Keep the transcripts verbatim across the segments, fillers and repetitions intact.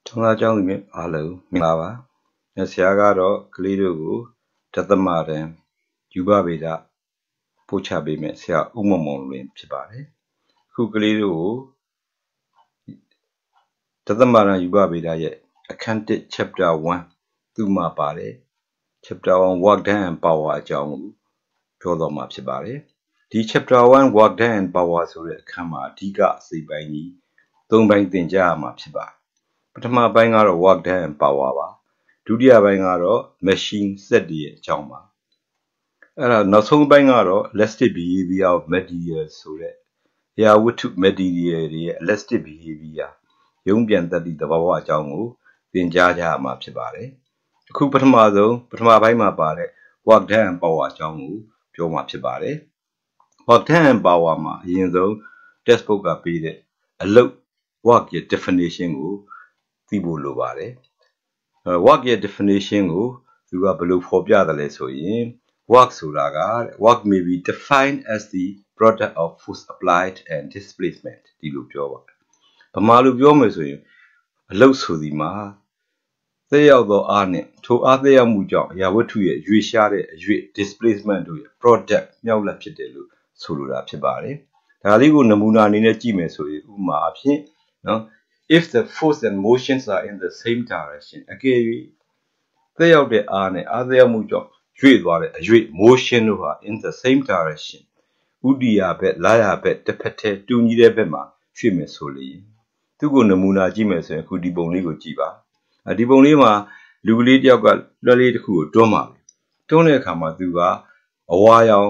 从那讲里面阿楼明白吧？那下个到格里头个，这他妈的，就把别的不差别面下乌毛毛乱批吧嘞。库格里头，这他妈的就把别的也，Accounted Chapter One，都嘛吧嘞。Chapter One Work Done and Power 讲个，ပြော到嘛批吧嘞。ဒီ Chapter One Work Done and Power ဆိုတဲ့အခန်းမှာအဓိကစိတ်ပိုင်းကြီးသုံးပိုင်းသင်ကြားရမှာဖြစ်ပါတယ်ပထမပိုင်းကတော့ work done and power ပါဒုတိယပိုင်းကတော့ machine set တွေရဲ့အကြောင်းပါအဲ့ဒါနောက်ဆုံးပိုင်းကတော့ elastic behavior of material ဆိုတဲ့အရာဝတ္ထု material တွေရဲ့ elastic behavior ရုံးပြန်တတ်သည့်သဘောအကြောင်းကိုသင်ကြားကြရမှာဖြစ်ပါတယ်အခုပထမဆုံးပထမပိုင်းမှာပါတဲ့ work done and power အကြောင်းကိုပြောမှာဖြစ်ပါတယ်work done and power မှာအရင်ဆုံး textbook ကပေးတဲ့အလုပ် work ရဲ့ definition ကိုသိဖို့လိုပါတယ်အဲ work ရဲ့ definition ကိုသူကဘယ်လိုဖော်ပြတယ်လဲဆိုရင် work ဆိုတာက work may be defined as the product of force applied and displacement ဒီလိုပြောပါတယ်ဗမာလိုပြောမယ်ဆိုရင်အလုပ်ဆိုဒီမှာသက်ရောက်သောအားနဲ့ထိုအားသက်ရောက်မှုကြောင့်အရာဝတ္ထုရဲ့ရွေ့ရှားတဲ့အရွေ့ displacement တို့ရဲ့ product မြောက်လက်ဖြစ်တယ်လို့ဆိုလိုတာဖြစ်ပါတယ်ဒါလေးကိုနမူနာအနေနဲ့ကြည့်မယ်ဆိုရင်ဥပမာအဖြစ်နော် if the force and motions are in the same direction အကယ်၍သက်ရောက်တဲ့အားနဲ့အားသက်ရောက်မှုကြောင့်ရွေ့သွားတဲ့အရွေ့ motion တို့ဟာ in the same direction ဥတီယာဘက်လာယာဘက်တစ်ဖက်တည်းတူညီတဲ့ဘက်မှာရွှေ့မယ်ဆိုရင်သူ့ကိုနမူနာကြည့်မယ်ဆိုရင်အခုဒီပုံလေးကိုကြည့်ပါဒီပုံလေးမှာလူကလေးတယောက်ကလွှဲလေးတစ်ခုကိုတွန်းပါတွန်းတဲ့အခါမှာသူကအဝါရောင်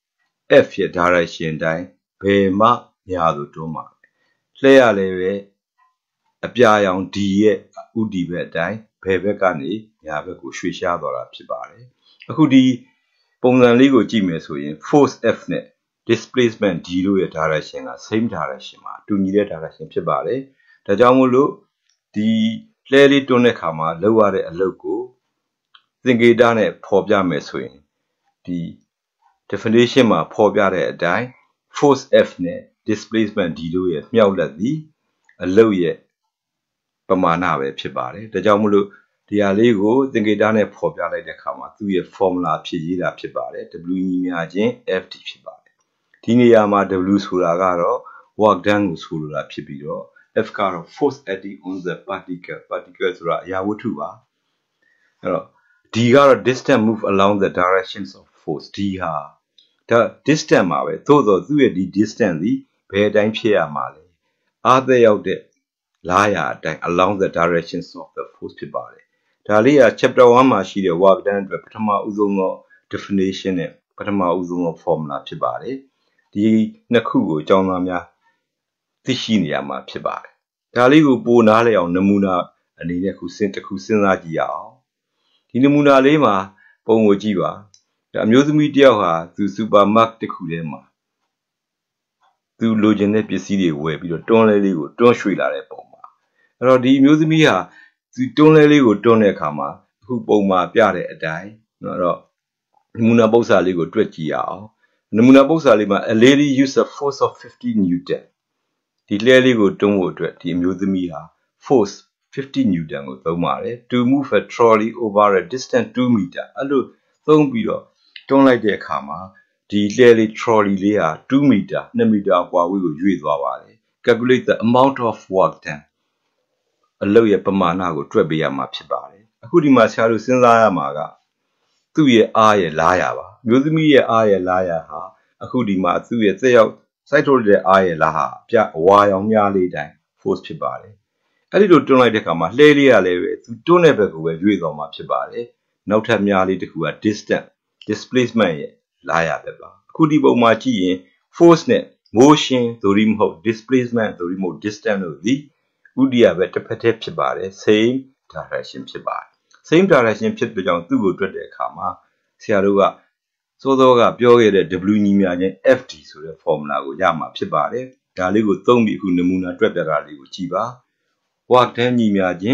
F ရဲ့ direction တိုင်းဘယ်မှများလို့တွန်းပါလှည့်ရလဲပဲအပြာရောင် D ရဲ့ဥတီဘက်အတိုင်းဘယ်ဘက်ကနေညာဘက်ကိုရွှေ့ရှားသွားတာဖြစ်ပါတယ်အခုဒီပုံစံလေးကိုကြည့်မယ်ဆိုရင် force F နဲ့ displacement D တို့ရဲ့ direction က same direction မှာတူညီတဲ့ direction ဖြစ်ပါတယ်ဒါကြောင့်မို့လို့ဒီလှဲလေးတွန်းတဲ့အခါမှာလောက်ရတဲ့အလုပ်ကိုသင်္ကေတနဲ့ဖော်ပြမယ်ဆိုရင်ဒီ definition မှာဖော်ပြတဲ့အတိုင်း force F နဲ့ displacement D တို့ရဲ့မြောက်လက်သည်အလုပ်ရဲ့ပမာဏပဲဖြစ်ပါတယ်ဒါကြောင့်မို့လို့ဒီဟာလေးကိုသင်္ကေတနဲ့ဖော်ပြလိုက်တဲ့အခါမှာသူ့ရဲ့ formula ဖြစ်ရေးတာဖြစ်ပါတယ် W ညီမျှခြင်း F D ဖြစ်ပါတယ်ဒီနေရာမှာ W ဆိုတာကတော့ work done ကိုဆိုလိုတာဖြစ်ပြီးတော့ F ကတော့ force acting on the particle particle ဆိုတာအရာဝတ္ထုပါအဲ့တော့ D ကတော့ distance move along the directions of force D ဟာဒါ distance မှာပဲသို့တော့သူ့ရဲ့ဒီ distance ဒီဘယ်အတိုင်းဖြစ်ရမှာလဲအားသက်ရောက်တဲ့လာရာအတိုင်း along the directions of the force ဖြစ်ပါတယ်ဒါလေးက chapter one မှာရှိတဲ့ work done အတွက်ပထမဦးဆုံးသော definition နဲ့ပထမဦးဆုံးသော formula ဖြစ်ပါတယ်ဒီနှစ်ခုကိုအကြောင်းသားများသိရှိနေရမှာဖြစ်ပါတယ်ဒါလေးကိုပိုနားလည်အောင်နမူနာအနေနဲ့ခုစဉ်တစ်ခုစဉ်းစားကြည့်ရအောင်ဒီနမူနာလေးမှာပုံကိုကြည့်ပါဒါအမျိုးသမီးတယောက်ဟာသူ supermarket တစ်ခုထဲမှာသူလိုချင်တဲ့ပစ္စည်းတွေဝယ်ပြီးတော့တွန်းလဲလေးကိုတွန်းရွှေ့လာတဲ့ပုံမှာအဲ့တော့ဒီအမျိုးသမီးဟာသူတွန်းလဲလေးကိုတွန်းတဲ့အခါမှာအခုပုံမှာပြတဲ့အတိုင်းနော်တော့နမူနာပု္ပ္ပစာလေးကိုတွက်ကြည့်ရအောင်နမူနာပု္ပ္ပစာလေးမှာ a lady use a force of fifty newton ဒီလှဲလေးကိုတွန်းဖို့အတွက်ဒီအမျိုးသမီးဟာ force fifty newton ကိုသုံးပါတယ် to move a trolley over a distance two meter အဲ့လိုသုံးပြီးတော့တွန်းလိုက်တဲ့အခါမှာဒီလှဲလေး trolley လေးဟာtwo meter two meter အကွာဝေးကိုရွေ့သွားပါတယ် calculate the amount of work done အလုပ်ရဲ့ပမာဏကိုတွက်ပေးရမှာဖြစ်ပါတယ်အခုဒီမှာဆရာတို့စဉ်းစားရမှာကသူ့ရဲ့အားရဲ့လာရပါမျိုးသမီးရဲ့အားရဲ့လာရဟာအခုဒီမှာသူ့ရဲ့သက်ရောက်စိုက်ထုတ်တဲ့အားရဲ့လာဟာအပြအဝါရောင်များလေးတိုင်း force ဖြစ်ပါတယ်အဲ့ဒီလိုတွန်းလိုက်တဲ့အခါမှာလှဲလေးရလည်းပဲသူတွန်းတဲ့ဘက်ကိုပဲရွေ့သွားမှာဖြစ်ပါတယ်နောက်ထပ်များလေးတစ်ခုက distance displacement ရဲ့လာရပဲပါအခုဒီပုံမှာကြည့်ရင် force နဲ့ motion သို့ဒီမဟုတ် displacement သို့ဒီမဟုတ် distance တို့သည်ဥတီယာပဲတစ်ဖက်တည်းဖြစ်ပါတယ် same direction ဖြစ်ပါတယ် same direction ဖြစ်တဲ့ကြောင့်သူ့ကိုတွက်တဲ့အခါမှာဆရာတို့ကစောစောကပြောခဲ့တဲ့ W ညီမျှခြင်း F D ဆိုတဲ့ formula ကိုရမှာဖြစ်ပါတယ်ဒါလေးကိုသုံးပြီးအခုနမူနာတွက်ပြတာလေးကိုကြည့်ပါ work done ညီမျှခြင်း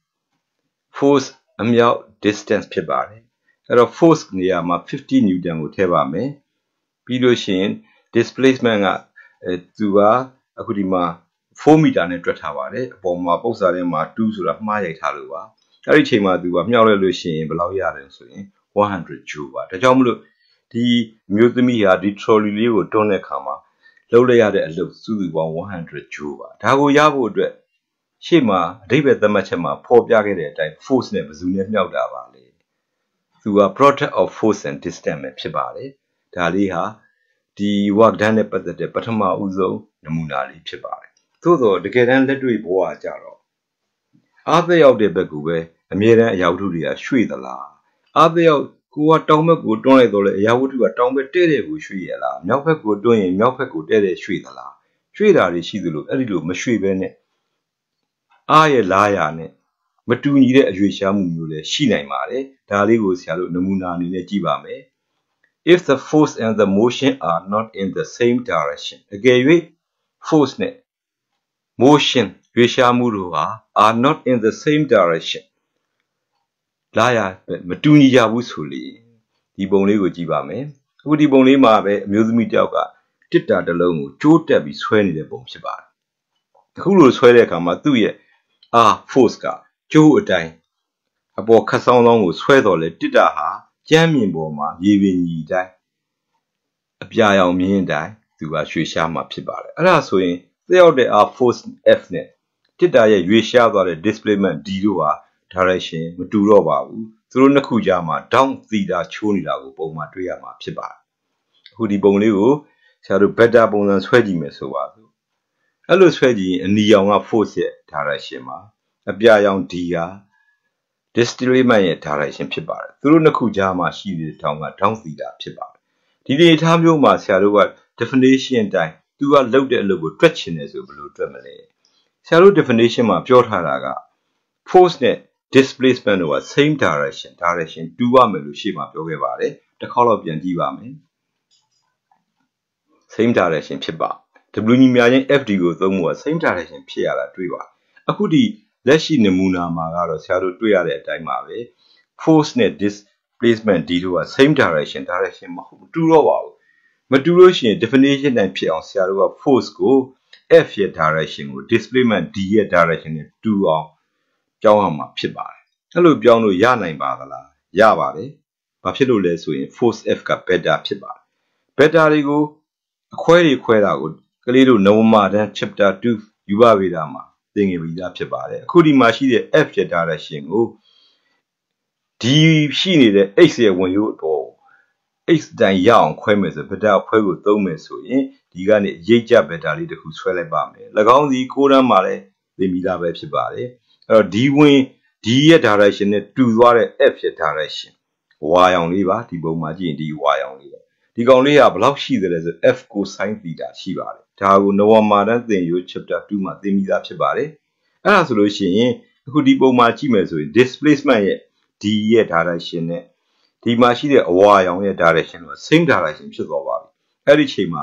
force အမြောက် distance ဖြစ်ပါတယ်အဲ့တော့ force နေရာမှာ fifty newton ကိုထည့်ပါမယ်ပြီးလို့ရှိရင် displacement ကအဲသူကအခုဒီမှာ four meter နဲ့တွက်ထားပါတယ်အပေါ်မှာပုတ်စာထဲမှာ two ဆိုတာမှားရိုက်ထားလို့ပါအဲ့ဒီချိန်မှာသူကမြောက်လိုက်လို့ရှိရင်ဘယ်လောက်ရတယ်ဆိုရင်one hundred joule ပါဒါကြောင့်မလို့ဒီမျိုးသမီးဟာဒီ trolley လေးကိုတွန်းတဲ့အခါမှာလှုပ်လိုက်ရတဲ့အလုပ်စုစုပေါင်းone hundred joule ပါဒါကိုရဖို့အတွက်ရှေ့မှာအဓိပ္ပာယ်သတ်မှတ်ချက်မှာဖော်ပြခဲ့တဲ့အတိုင်း force နဲ့ဘယ်သူနဲ့မြောက်တာပါလဲသူက product of force and distance ပဲဖြစ်ပါတယ်ဒါလေးဟာဒီ work done နဲ့ပတ်သက်တဲ့ပထမဦးဆုံးနမူနာလေးဖြစ်ပါတယ်သို့တော့တကယ်တမ်းလက်တွေ့ဘဝကြတော့အားသက်ရောက်တဲ့ဘက်ကူပဲအမြဲတမ်းအရာဝတ္ထုတွေကရွှေ့သလားအားသက်ရောက်ကိုကတောင်ဘက်ကိုတွန်းလိုက်တော့လေအရာဝတ္ထုကတောင်ဘက်တဲ့တဲ့ကိုရွှေ့ရလားမြောက်ဘက်ကိုတွန်းရင်မြောက်ဘက်ကိုတဲ့တဲ့ရွှေ့သလားရွှေ့တာတွေရှိသလိုအဲ့ဒီလိုမရွှေ့ဘဲနဲ့အားရဲ့လားရနဲ့မတူညီတဲ့အရွေ့ရှားမှုမျိုးလည်းရှိနိုင်ပါတယ်ဒါလေးကိုဆရာတို့နမူနာအနေနဲ့ကြည့်ပါမယ် if the force and the motion are not in the same direction အကယ်၍ force နဲ့ motion ရွေ့ရှားမှုတို့ဟာ are not in the same direction လာရမတူညီကြဘူးဆိုလေဒီပုံလေးကိုကြည့်ပါမယ်အခုဒီပုံလေးမှာပဲအမျိုးသမီးတယောက်ကတစ်တာတစ်လုံးကိုကျိုးတက်ပြီးဆွဲနေတဲ့ပုံဖြစ်ပါတယ်အခုလိုဆွဲတဲ့အခါမှာသူ့ရဲ့ R force ကကျိုးအတိုင်းအပေါ်ခတ်ဆောင်ဆောင်ကိုဆွဲတော်လဲတစ်တာဟာကျမ်းမြင်ပေါ်မှာရေပင်ကြီးတိုင်းအပြာရောင်မြင်းတိုင်းသူကရွှေရှားမှာဖြစ်ပါတယ်အဲ့ဒါဆိုရင်သက်ရောက်တဲ့ R force F နဲ့တစ်တာရဲ့ရွေ့ရှားသွားတဲ့ displacement D တို့ဟာ direction မတူတော့ပါဘူးသူတို့နှစ်ခုကြားမှာ down theta ချိုးနေတာကိုပုံမှန်တွေ့ရမှာဖြစ်ပါတယ်အခုဒီပုံလေးကိုဆရာတို့ better ပုံစံဆွဲကြည့်မယ်ဆိုပါစို့အဲ့လိုဆွဲကြည့်ရင်အနီရောင်က force ရဲ့ direction မှာအပြာရောင် D ဟာ displacement ရဲ့ direction ဖြစ်ပါတယ်သူတို့နှစ်ခုကြားမှာရှိတဲ့ထောင်က down theta ဖြစ်ပါတယ်ဒီလေထားမျိုးမှာဆရာတို့က definition အတိုင်းသူကလုပ်တဲ့အလုပ်ကိုတွက်ချင်တယ်ဆိုဘယ်လိုတွက်မလဲဆရာတို့ definition မှာပြောထားတာက force နဲ့ displacement တို့က same direction direction တူရမယ်လို့ရှေ့မှာပြောခဲ့ပါတယ်တစ်ခေါက်တော့ပြန်ကြည့်ပါမယ် same direction ဖြစ်ပါ W ညီမြချင်း F D ကိုသုံးဖို့က same direction ဖြစ်ရတာတွေ့ပါအခုဒီလက်ရှိနမူနာမှာကတော့ဆရာတို့တွေ့ရတဲ့အတိုင်းပါပဲ force နဲ့ displacement D တို့က same direction direction မဟုတ်တူတော့ပါဘူးမတူလို့ရှိရင် definition တိုင်းဖြစ်အောင်ဆရာတို့က force ကို F ရဲ့ direction ကို displacement D ရဲ့ direction နဲ့တူအောင်ပြောင်းအောင်မှာဖြစ်ပါတယ်အဲ့လိုပြောင်းလို့ရနိုင်ပါသလားရပါတယ်ဘာဖြစ်လို့လဲဆိုရင် force F က better ဖြစ်ပါတယ် better တွေကိုအခွဲတွေခွဲတာကိုကလေးတို့နဝမာတန်း chapter two ယူပဗေဒမှာသင်ငယ်ပြီးသားဖြစ်ပါတယ်အခုဒီမှာရှိတဲ့ F ရဲ့ direction ကိုဒီရှိနေတဲ့ x ရဲ့ဝင်ရိုးအပေါ် x တိုင်းရအောင်ခွဲမယ်ဆိုဗတာခွဲကိုသုံးမယ်ဆိုရင်ဒီကနေရိတ်ကြဗတာလေးတစ်ခုဆွဲလိုက်ပါမယ်၎င်းဒီကိုးတန်းမှာလည်းသင်ပြီးသားပဲဖြစ်ပါတယ်အဲ့တော့ဒီဝင် D ရဲ့ direction နဲ့တူသွားတဲ့ F ရဲ့ direction ဝါရောင်လေးပါဒီပုံမှာကြည့်ရင်ဒီဝါရောင်လေးပါဒီကောင်လေးကဘယ်လောက်ရှိသလဲဆို F cosine theta ရှိပါတယ်ဒါကိုနဝမာတန်းသင်ရိုး chapter two မှာသင်ပြီးသားဖြစ်ပါတယ်အဲ့ဒါဆိုလို့ရှိရင်အခုဒီပုံမှာကြည့်မယ်ဆိုရင် displacement ရဲ့ D ရဲ့ direction နဲ့ဒီမှာရှိတဲ့အဝါရောင်ရဲ့ direction က same direction ဖြစ်သွားပါပြီအဲ့ဒီချိန်မှာ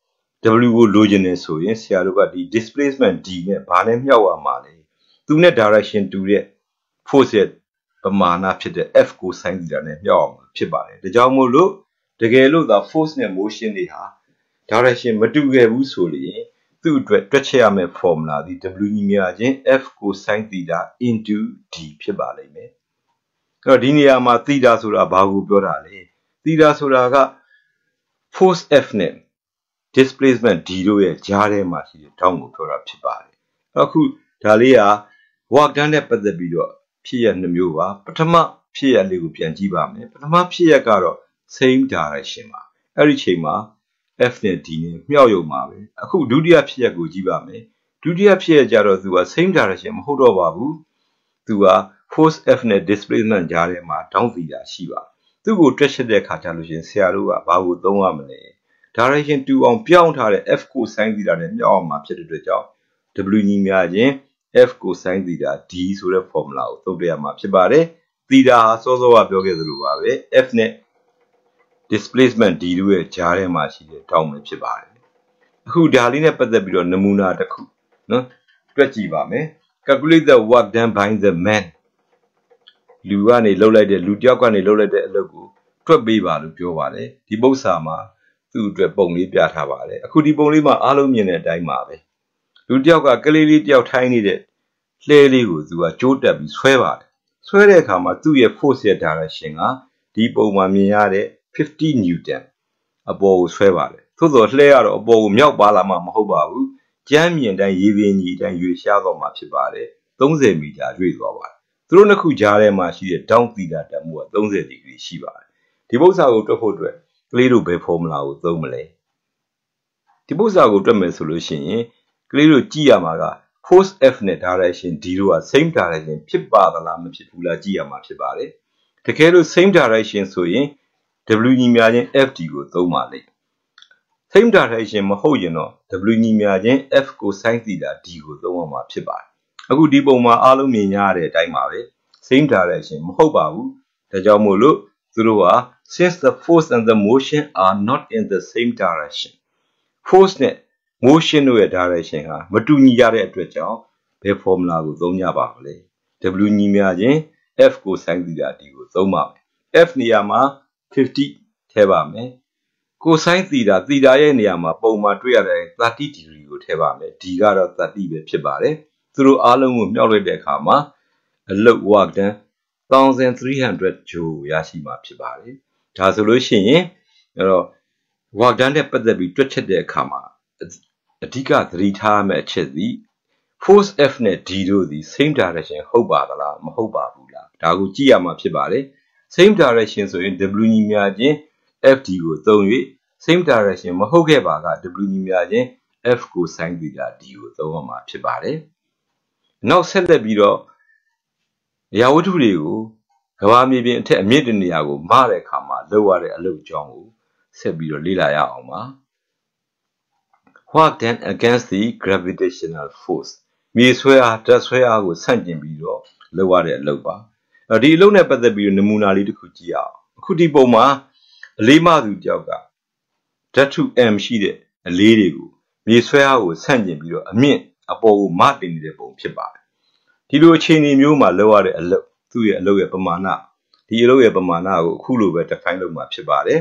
W ကိုလိုချင်နေဆိုရင်ဆရာတို့ကဒီ displacement D နဲ့ဘာနဲ့မြောက်ရမှာလဲသူနဲ့ direction တူတဲ့ force ရဲ့ပမာဏဖြစ်တဲ့ F cosine theta နဲ့မြောက်အောင်ဖြစ်ပါတယ်ဒါကြောင့်မို့လို့တကယ်လို့သာ force နဲ့ motion တွေဟာ direction မတူခဲ့ဘူးဆိုရင်သူ့အတွက်တွက်ချက်ရမယ့် formula ဒီ W ညီမျှခြင်း F cosine theta into D ဖြစ်ပါလိမ့်မယ်အဲ့တော့ဒီနေရာမှာ theta ဆိုတာဘာကိုပြောတာလဲ theta ဆိုတာက force F နဲ့ displacement D တို့ရဲ့ကြားထဲမှာရှိတဲ့ထောင့်ကိုပြောတာဖြစ်ပါတယ်အခုဒါလေးက work done နဲ့ပတ်သက်ပြီးတော့ဖြစ်ရနှမျိုးပါပထမဖြစ်ရလေးကိုပြန်ကြည့်ပါမယ်ပထမဖြစ်ရကတော့ same direction ပါအဲ့ဒီချိန်မှာ F နဲ့ D နဲ့မြောက်ရုံပါပဲအခုဒုတိယဖြစ်ရကိုကြည့်ပါမယ်ဒုတိယဖြစ်ရကြတော့သူက same direction မဟုတ်တော့ပါဘူးသူက force F နဲ့ displacement ကြားထဲမှာ down theta ရှိပါသူ့ကိုတွက်ချက်တဲ့အခါကျလို့ရှင်ဆရာတို့ကဘာကိုသုံးရမလဲ direction တူအောင်ပြောင်းထားတဲ့ F cosine theta နဲ့မြောက်အောင်မှာဖြစ်တဲ့အတွက်ကြောင့် W ညီမျှခြင်း F cosine theta D ဆိုတဲ့ formula ကိုသုံးပြရမှာဖြစ်ပါတယ် theta ဟာစောစောကပြောခဲ့သလိုပါပဲ F နဲ့ displacement D တို့ရဲ့ကြားထဲမှာရှိတဲ့ထောင့်ပဲဖြစ်ပါတယ်အခုဒါလေးနဲ့ပတ်သက်ပြီးတော့နမူနာတစ်ခုနော်တွက်ကြည့်ပါမယ် calculate the work done by the man လူကနေလှုပ်လိုက်တဲ့လူတယောက်ကနေလှုပ်လိုက်တဲ့အလုပ်ကိုတွက်ပေးပါလို့ပြောပါတယ်ဒီပု္ပ္ပစာမှာသူ့အတွက်ပုံလေးပြထားပါတယ်အခုဒီပုံလေးမှာအားလုံးမြင်တဲ့အတိုင်းပါပဲလူတယောက်ကကလေးလေးတယောက်ထိုင်းနေတဲ့လှဲလေးကိုသူကကြိုးတက်ပြီးဆွဲပါတယ်ဆွဲတဲ့အခါမှာသူ့ရဲ့ force ရဲ့ direction ကဒီပုံမှာမြင်ရတဲ့fifty newton အပေါ်ကိုဆွဲပါတယ်သို့သောလှဲကတော့အပေါ်ကိုမြောက်ပါလာမှမဟုတ်ပါဘူးကျမ်းမြင်တိုင်းရေပင်ကြီးတိုင်းရွေ့ရှားသွားမှာဖြစ်ပါတယ်thirtyမီတာရွေ့သွားပါတယ်သူတို့နှစ်ခုကြားထဲမှာရှိတဲ့ down theta တန်မှုကthirtyဒီဂရီရှိပါတယ်ဒီပု္ပ္ပစာကိုတွက်ဖို့အတွက်ကလေးတို့ဘယ် formula ကိုသုံးမလဲဒီပု္ပ္ပစာကိုတွက်မယ်ဆိုလို့ရှိရင်ကလေးတို့ကြည့်ရမှာက force F နဲ့ direction D တို့က same direction ဖြစ်ပါသလားမဖြစ်ဘူးလားကြည့်ရမှာဖြစ်ပါတယ်တကယ်လို့ same direction ဆိုရင် W ညီမျှခြင်း F D ကိုသုံးပါလိမ့် same direction မဟုတ်ရင်တော့ W ညီမျှခြင်း F cosine theta D ကိုသုံးရမှာဖြစ်ပါတယ်အခုဒီပုံမှာအားလုံးမြင်ရတဲ့အတိုင်းပါပဲ same direction မဟုတ်ပါဘူးဒါကြောင့်မို့လို့သူတို့က since the force and the motion are not in the same direction force နဲ့ motion တို့ရဲ့ direction ဟာမတူညီကြတဲ့အတွက်ကြောင့်ဘယ် formula ကိုသုံးကြပါမလဲ W ညီမျှခြင်း F cosine theta D ကိုသုံးပါမယ် F နေရာမှာfiftyထည့်ပါမယ် cosine theta theta ရဲ့နေရာမှာပုံမှန်တွေ့ရတဲ့thirtyဒီဂရီကိုထည့်ပါမယ် D ကတော့thirtyပဲဖြစ်ပါတယ်သူတို့အားလုံးကိုမြောက်လိုက်တဲ့အခါမှာအလုပ် work done thirteen hundred joule ရရှိမှာဖြစ်ပါတယ်ဒါဆိုလို့ရှိရင်အဲ့တော့ work done နဲ့ပတ်သက်ပြီးတွက်ချက်တဲ့အခါမှာအဓိကသတိထားရမယ့်အချက်သည် force F နဲ့ D တို့သည် same direction ဟုတ်ပါသလားမဟုတ်ပါဘူးလားဒါကိုကြည့်ရမှာဖြစ်ပါတယ် same direction ဆိုရင် W ညီမျှခြင်း F D ကိုသုံး၍ same direction မဟုတ်ခဲ့ပါက W ညီမျှခြင်း F cosine theta D ကိုသုံးရမှာဖြစ်ပါတယ်နောက်ဆက်လက်ပြီးတော့အရာဝတ္ထုတွေကိုကမ္ဘာမြေပြင်အထက်အမြင့်တဲ့နေရာကိုမတဲ့အခါမှာလောက်ရတဲ့အလုပ်ကြောင်းကိုဆက်ပြီးတော့လေ့လာရအောင်ပါ Work done against the gravitational force မြေဆွဲအားဓာတ်ဆွဲအားကိုဆန့်ကျင်ပြီးတော့လောက်ရတဲ့အလုပ်ပါအဲ့ဒီအလုပ်နဲ့ပတ်သက်ပြီးနမူနာလေးတစ်ခုကြည့်ရအောင်အခုဒီပုံမှာအလေးမသူတယောက်ကဓာတ်ထု M ရှိတဲ့အလေးတွေကိုမြေဆွဲအားကိုဆန့်ကျင်ပြီးတော့အမြင့်အပေါ်ကိုမတင်နေတဲ့ပုံဖြစ်ပါတယ်ဒီလိုအခြေအနေမျိုးမှာလောက်ရတဲ့အလုပ်သူ့ရဲ့အလုပ်ရဲ့ပမာဏဒီအလုပ်ရဲ့ပမာဏကိုအခုလိုပဲ define လုပ်မှာဖြစ်ပါတယ်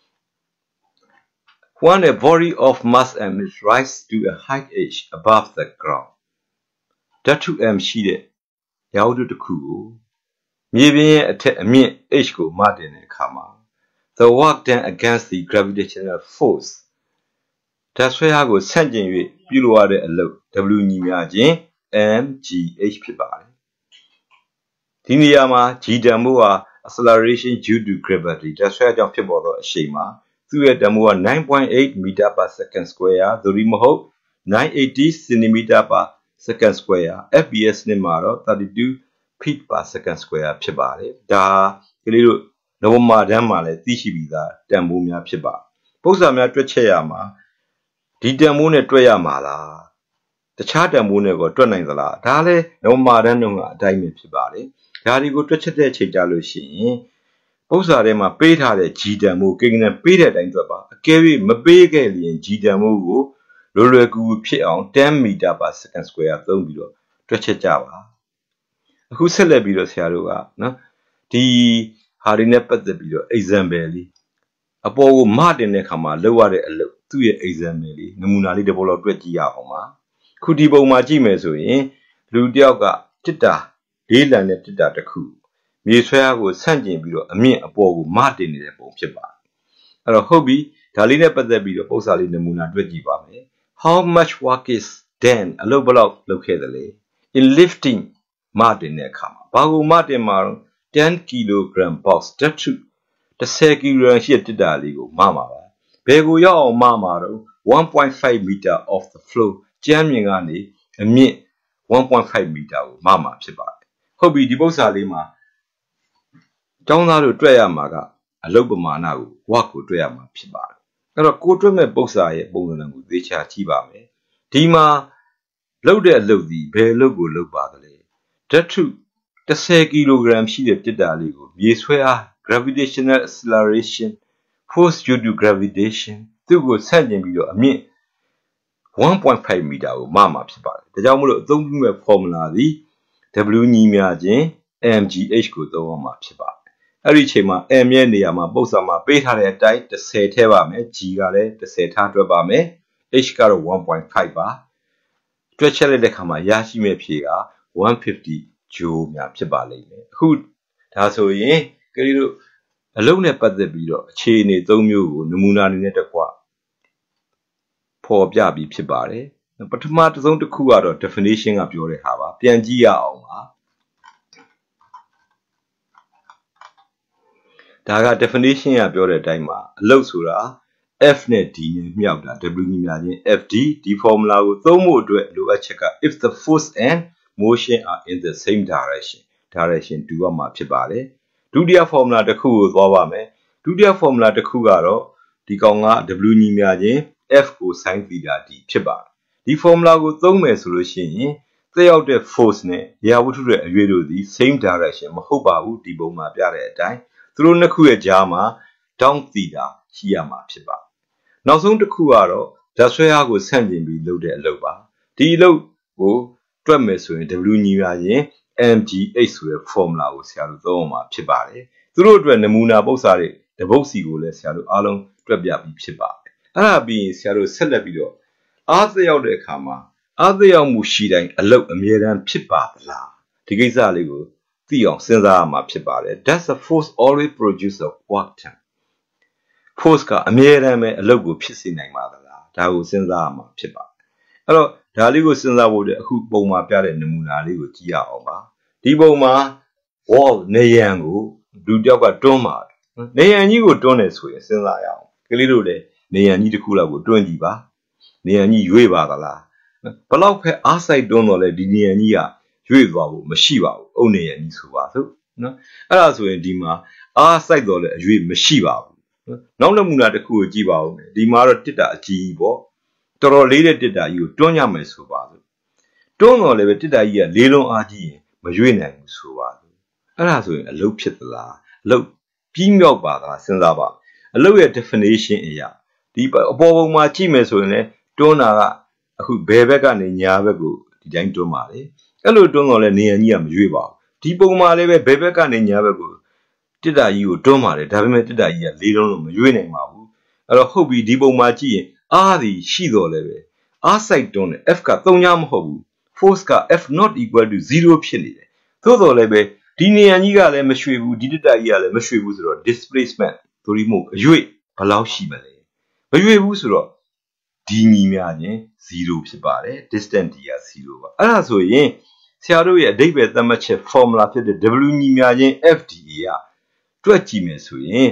When a body of mass M is rise to a height h above the ground ဓာတ်ထု M ရှိတဲ့ရာဝတ္ထုတစ်ခုကိုမြေပြင်ရဲ့အထက်အမြင့် h ကိုမတင်တဲ့အခါမှာ the work done against the gravitational force ဓာတ်ဆွဲအားကိုဆန့်ကျင်၍ပြုလုပ်ရတဲ့အလုပ် W ညီမျှခြင်း M G H ဖြစ်ပါတယ်ဒီနေရာမှာ G တန်ဖိုးဟာ acceleration due to gravity ဓာတ်ဆွဲအားကြောင့်ဖြစ်ပေါ်သောအရှိန်မှာသူ့ရဲ့တန်ဖိုးကnine point eight meter per second square သို့မဟုတ်nine hundred eighty centimeter per second square F P S နဲ့မှာတော့thirty-two feet per second square ဖြစ်ပါတယ်ဒါကလေးတို့နဝမာတန်းမှာလည်းသိရှိပြီးသားတန်ဖိုးများဖြစ်ပါပု္ပ္ပစာများတွက်ချက်ရမှာဒီတန်ဖိုးနဲ့တွက်ရမှာလားတခြားတန်ဖိုးနဲ့ကိုတွက်နိုင်သလားဒါလည်းနဝမာတန်းတော့အတိုင်းပဲဖြစ်ပါတယ်ဒါဒီကိုတွက်ချက်တဲ့အချိန်ကြလို့ရှိရင်ပု္ပ္ပစာထဲမှာပေးထားတဲ့ G တန်ဖိုးကိန်းနဲ့ပေးတဲ့အတိုင်းတွက်ပါအကယ်၍မပေးခဲ့ရင် G တန်ဖိုးကိုလွယ်လွယ်ကူကူဖြစ်အောင်ten meter per second square သုံးပြီးတော့တွက်ချက်ကြပါအခုဆက်လက်ပြီးတော့ဆရာတို့ကနော်ဒီဟာတွေနဲ့ပတ်သက်ပြီးတော့ example လေးအပေါ်ကိုမတင်တဲ့အခါမှာလောက်ရတဲ့အလုပ်သူ့ရဲ့ example လေးနမူနာလေးတစ်ပုဒ်လောက်တွက်ကြည့်ရအောင်ပါခုဒီပုံမှာကြည့်မယ်ဆိုရင်လူတစ်ယောက်ကတစ်တာလေးလံတဲ့တစ်တာတစ်ခုမြေဆွဲအားကိုဆန့်ကျင်ပြီးတော့အမြင့်အပေါ်ကိုမတင်နေတဲ့ပုံဖြစ်ပါတယ်အဲ့တော့ဟုတ်ပြီဒါလေးနဲ့ပတ်သက်ပြီးတော့ပု္ပ္ပစာလေးနမူနာတွက်ကြည့်ပါမယ် How much work is done အလုပ်ဘယ်လောက်လုပ်ခဲ့သလဲ in lifting မတင်တဲ့အခါမှာဘာကိုမတင်မှာတော့ten kilogram box ဓာတ်ထုten kilogram ရှိတဲ့တစ်တာလေးကိုမမှာပါဘယ်ကိုရောက်အောင်မမှာတော့one point five meter off the floor ကျမ်းမြင်ကနေအမြင့်one point five meter ကိုမမှာဖြစ်ပါတယ်ဟုတ်ပြီဒီပု္ပ္ပစာလေးမှာကျောင်းသားတို့တွေ့ရမှာကအလုပ်ပမာဏကို work ကိုတွေ့ရမှာဖြစ်ပါတယ်အဲ့တော့ကိုတွေ့မဲ့ပု္ပ္ပစာရဲ့ပုံစံကိုသေချာကြည့်ပါမယ်ဒီမှာလုပ်တဲ့အလုပ်ဒီဘယ်အလုပ်ကိုလုပ်ပါသလဲဓာတ်ထုten kilogram ရှိတဲ့တစ်တာလေးကိုမြေဆွဲအား gravitational acceleration force due to gravitation သူ့ကိုဆန့်ကျင်ပြီးတော့အမြင့်one point five meter ကိုမမှာဖြစ်ပါတယ်ဒါကြောင့်မို့လို့အသုံးပြုမဲ့ formula သည် W ညီမျှခြင်း M G H ကိုသုံးရမှာဖြစ်ပါတယ်အဲ့ဒီအချိန်မှာ M ရဲ့နေရာမှာပု္ပ္ပစာမှာပေးထားတဲ့အတိုင်းtenထည့်ပါမယ် G ကလည်းtenထားတွက်ပါမယ် H ကတော့one point fiveပါတွက်ချက်လိုက်တဲ့အခါမှာရရှိမဲ့ဖြေကone fifty joule များဖြစ်ပါလိမ့်မယ်အခုဒါဆိုရင်ကလေးတို့အလုံးနဲ့ပတ်သက်ပြီးတော့အခြေအနေသုံးမျိုးကိုနမူနာအနေနဲ့တစ်ခွဖော်ပြပြီးဖြစ်ပါတယ်ပထမတစ်စုံတစ်ခုကတော့ definition ကပြောတဲ့ဟာပါပြန်ကြည့်ရအောင်ပါဒါက definition ကပြောတဲ့အတိုင်းမှာအလုပ်ဆိုတာ F နဲ့ D နဲ့မြှောက်တာ W ညီမျှခြင်း F D ဒီ formula ကိုသုံးဖို့အတွက်လိုအပ်ချက်က if the force and motion are in the same direction direction တူရမှာဖြစ်ပါတယ်ဒုတိယ formula တစ်ခုကိုသွားပါမယ်ဒုတိယ formula တစ်ခုကတော့ဒီကောင်က W ညီမျှခြင်း F ကို sin theta d ဖြစ်ပါတယ်ဒီ formula ကိုသုံးမယ်ဆိုလို့ရှိရင်သက်ရောက်တဲ့ force နဲ့ရာဝတ္ထုရဲ့အရွေ့တို့သည် same direction မဟုတ်ပါဘူးဒီပုံမှာပြတဲ့အတိုင်းသူတို့နှစ်ခုရဲ့ကြားမှာ down theta ရှိရမှာဖြစ်ပါတယ်နောက်ဆုံးတစ်ခုကတော့ဓာတ်ဆွဲအားကိုဆန့်ကျင်ပြီးလုပ်တဲ့အလုပ်ပါဒီအလုပ်ကိုတွက်မယ်ဆိုရင် W ညီမျှခြင်း M G H ဆိုတဲ့ formula ကိုဆရာတို့သုံးအောင်မှာဖြစ်ပါတယ်သူတို့အတွက်နမူနာပု္ပ္ပာတွေတပုတ်စီကိုလည်းဆရာတို့အားလုံးတွက်ပြပြီးဖြစ်ပါတယ်အဲ့ဒါပြီးရင်ဆရာတို့ဆက်လက်ပြီးတော့အားသက်ရောက်တဲ့အခါမှာအားသက်ရောက်မှုရှိတိုင်းအလုပ်အမြဲတမ်းဖြစ်ပါသလားဒီကိစ္စလေးကိုသိအောင်စဉ်းစားရမှာဖြစ်ပါတယ် Does the force always produce a work done force ကအမြဲတမ်းပဲအလုပ်ကိုဖြစ်စေနိုင်ပါသလားဒါကိုစဉ်းစားရမှာဖြစ်ပါတယ်အဲ့တော့ဒါလေးကိုစဉ်းစားဖို့အတွက်အခုပုံမှာပြတဲ့နမူနာလေးကိုကြည့်ရအောင်ပါဒီပုံမှာ wall နေရန်ကိုလူတစ်ယောက်ကတွန်းပါတယ်နေရန်ကြီးကိုတွန်းတယ်ဆိုရင်စဉ်းစားရအောင်ကလေးတို့လည်းနေရန်ကြီးတစ်ခုလောက်ကိုတွန်းကြည့်ပါနေရန်ကြီးရွေ့ပါသလားဘလောက်ပဲအားစိုက်တွန်းတော့လဲဒီနေရန်ကြီးကရွေ့သွားဖို့မရှိပါဘူးအုတ်နေရန်ကြီးဆိုပါစို့နော်အဲ့ဒါဆိုရင်ဒီမှာအားစိုက်တော့လဲအရွေ့မရှိပါဘူးနောက်နမူနာတစ်ခုကိုကြည့်ပါဦးမယ်ဒီမှာတော့တစ်တာအကြီးပေါ့တော်တော်လေးတဲ့တစ်တာကြီးကိုတွန်းရမယ်ဆိုပါစို့တွန်းတော့လည်းပဲတစ်တာကြီးကလေးလုံးအားကြီးရင်မရွေ့နိုင်ဘူးဆိုပါစို့အဲ့ဒါဆိုရင်အလုပ်ဖြစ်သလားအလုပ်ပြီးမြောက်ပါသလားစဉ်းစားပါအလုပ်ရဲ့ definition အရာဒီအပေါ်ပုံမှာကြည့်မယ်ဆိုရင်လည်းတွန်းတာကအခုဘယ်ဘက်ကနေညာဘက်ကိုဒီတိုင်းတွန်းပါလေအဲ့လိုတွန်းတော့လည်းနေရန်ကြီးကမရွေ့ပါဘူးဒီပုံမှာလည်းပဲဘယ်ဘက်ကနေညာဘက်ကိုတစ်တာကြီးကိုတွန်းပါတယ်ဒါပေမဲ့တစ်တာကြီးကလေးလုံးလုံးမရွေ့နိုင်ပါဘူးအဲ့တော့ဟုတ်ပြီဒီပုံမှာကြည့်ရင်အားသည်ရှိတော့လည်းပဲအားစိုက်တွန်းတယ် F ကသုံးညမဟုတ်ဘူး force က F not equal to zero ဖြစ်နေတယ်သို့တော်လည်းပဲဒီနေရန်ကြီးကလည်းမရွှေ့ဘူးဒီတစ်တာကြီးကလည်းမရွှေ့ဘူးဆိုတော့ displacement သို့ဒီမို့အရွေ့ဘယ်လောက်ရှိမလဲမရွေ့ဘူးဆိုတော့ဒီညီမျှခြင်းzeroဖြစ်ပါတယ် distance d ကzeroပါအဲ့ဒါဆိုရင်ဆရာတို့ရဲ့အဓိပ္ပာယ်သတ်မှတ်ချက် formula ဖြစ်တဲ့ W ညီမျှခြင်း F D A ကတွက်ကြည့်မယ်ဆိုရင်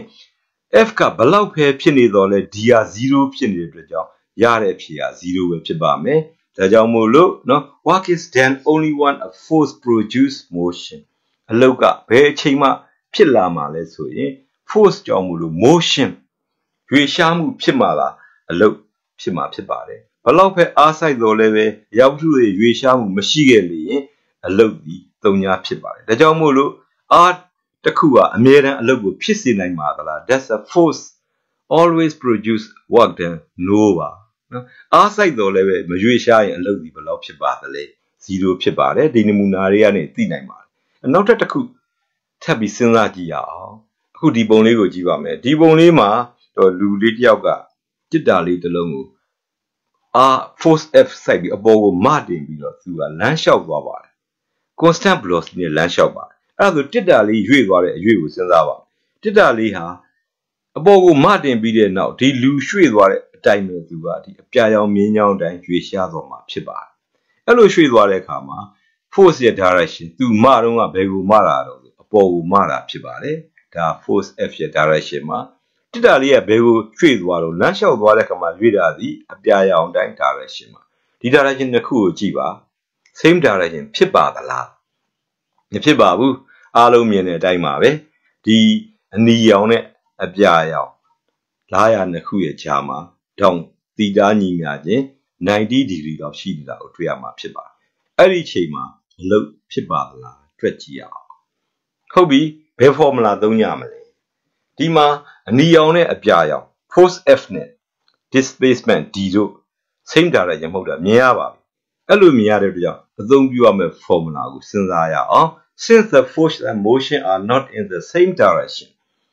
F ကဘလောက်ပဲဖြစ်နေတော့လဲ D ကzeroဖြစ်နေတဲ့အတွက်ကြောင့်ရတဲ့အဖြေကzeroပဲဖြစ်ပါမယ်ဒါကြောင့်မို့လို့နော် work is done only when a force produce motion အလုပ်ကဘယ်အချိန်မှဖြစ်လာမှာလဲဆိုရင် force ကြောင့်မို့လို့ motion ရွေ့ရှားမှုဖြစ်မှာလားအလုပ်ဖြစ်မှာဖြစ်ပါတယ်ဘလောက်ပဲအားစိုက်တော့လဲပဲရောက်ထုရဲ့ရွေ့ရှားမှုမရှိခဲ့လေရင်အလုပ်ဒီသုံးညာဖြစ်ပါတယ်ဒါကြောင့်မို့လို့အားတစ်ခုကအမြဲတမ်းအလုပ်ကိုဖြစ်စေနိုင်ပါသလား That's a force always produce work done no ပါနော်အားစိုက်တော့လဲပဲမရွေ့ရှားရင်အလုပ်ဒီဘယ်လောက်ဖြစ်ပါသလဲzeroဖြစ်ပါတယ်ဒီနမူနာတွေကနေသိနိုင်ပါတယ်နောက်တစ်ခုထပ်ပြီးစဉ်းစားကြည့်ရအောင်အခုဒီပုံလေးကိုကြည့်ပါမယ်ဒီပုံလေးမှာတော့လူလေးတစ်ယောက်ကတစ်တာလေးတစ်လုံးကိုအာ force F စိုက်ပြီးအပေါ်ကိုမတင်ပြီးတော့သူကလမ်းလျှောက်သွားပါတယ် constant velocity နဲ့လမ်းလျှောက်ပါတယ်အဲ့ဒါဆိုတစ်တာလေးရွေ့သွားတဲ့အရွေ့ကိုစဉ်းစားပါတစ်တာလေးဟာအပေါ်ကိုမတင်ပြီးတဲ့နောက်ဒီလူရွှေ့သွားတဲ့အတိုင်းပဲသူကဒီအပြာရောင်မြင်းချောင်းတိုင်းရွေ့ရှားသွားမှာဖြစ်ပါတယ်အဲ့လိုရွှေ့သွားတဲ့အခါမှာ force ရဲ့ direction သူမတော့ကဘယ်ကိုမတာတော့အပေါ်ကိုမတာဖြစ်ပါတယ်ဒါ force F ရဲ့ direction မှာတစ်တာလေးကဘယ်ကိုရွှေ့သွားတော့လမ်းလျှောက်သွားတဲ့အခါမှာရွေ့တာဒီအပြာရောင်တိုင်း direction မှာဒီ direction တစ်ခုကိုကြည့်ပါ same direction ဖြစ်ပါသလားမဖြစ်ပါဘူးအားလုံးမြင်တဲ့အတိုင်းပါပဲဒီအနီရောင်နဲ့အပြာရောင်လားရနှစ်ခုရဲ့ကြားမှာဒေါင်သီတာညီမျှခြင်းninety degree လောက်ရှိနေတာကိုတွေ့ရမှာဖြစ်ပါတယ်အဲ့ဒီအချိန်မှာအလုပ်ဖြစ်ပါသလားတွက်ကြည့်ရအောင်ဟုတ်ပြီဘယ် formula သုံးကြမလဲဒီမှာအနီရောင်နဲ့အပြာရောင် force F နဲ့ displacement D တို့ same direction မဟုတ်တာမြင်ရပါပြီအဲ့လိုမြင်ရတဲ့အတွက်ကြောင့်အသုံးပြုရမယ့် formula ကိုစဉ်းစားရအောင် since the force and motion are not in the same direction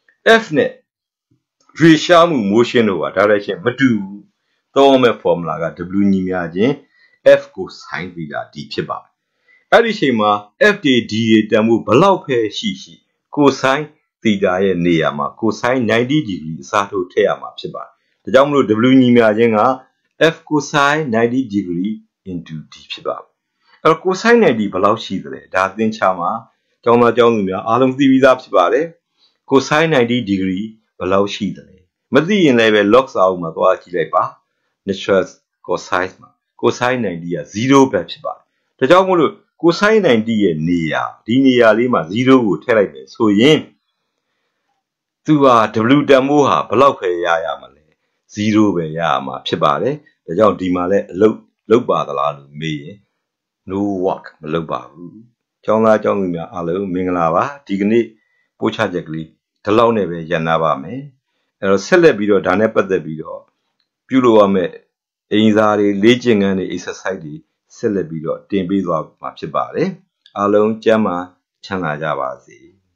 F နဲ့ရွေ့ရှားမှု motion တို့က direction မတူဘူးသုံးရမယ့် formula က W ညီမျှခြင်း f ကို sin theta d ဖြစ်ပါတယ်အဲ့ဒီချိန်မှာ f တွေ d တွေတန်ဖို့ဘလောက်ပဲရှိရှိ cosine theta ရဲ့နေရာမှာ cosine ninety degree အစားထိုးထည့်ရမှာဖြစ်ပါတယ်ဒါကြောင့်မလို့ w ညီမျှခြင်းက f cosine ninety degree into d ဖြစ်ပါတယ်အဲ့တော့ cosine ninety ဘလောက်ရှိသလဲဒါသင်္ချာမှာကျောင်းသားကျောင်းသူများအားလုံးသိပြီးသားဖြစ်ပါတယ် cosine ninety degree ဘလောက်ရှိသလဲမသိရင်လည်းပဲ log စာအုပ်မှာသွားကြည့်လိုက်ပါ natural cosine မှာ cosine ninety ကzero ပဲဖြစ်ပါတယ်ဒါကြောင့်မို့လို့ cosine ninety ရဲ့နေရာဒီနေရာလေးမှာzeroကိုထည့်လိုက်မယ်ဆိုရင်သူဟာ w တန်ဖိုးဟာဘလောက်ပဲရရမလဲzero ပဲရရမှာဖြစ်ပါတယ်ဒါကြောင့်ဒီမှာလည်းအလုပ်လုပ်ပါသလားလို့မေးရင် no work မလုပ်ပါဘူးကျောင်းသားကျောင်းသူများအားလုံးမင်္ဂလာပါဒီကနေ့ပို့ချချက်ကလေးဒီလောက်နဲ့ပဲရန်နာပါမယ်အဲ့တော့ဆက်လက်ပြီးတော့ဒါနဲ့ပတ်သက်ပြီးတော့ပြုလုပ်ရမယ့်အင်စာတွေလေ့ကျင့်ခန်းတွေ exercise တွေဆက်လက်ပြီးတော့တင်ပေးသွားမှာဖြစ်ပါတယ်အားလုံးကျမ်းမာချမ်းသာကြပါစေ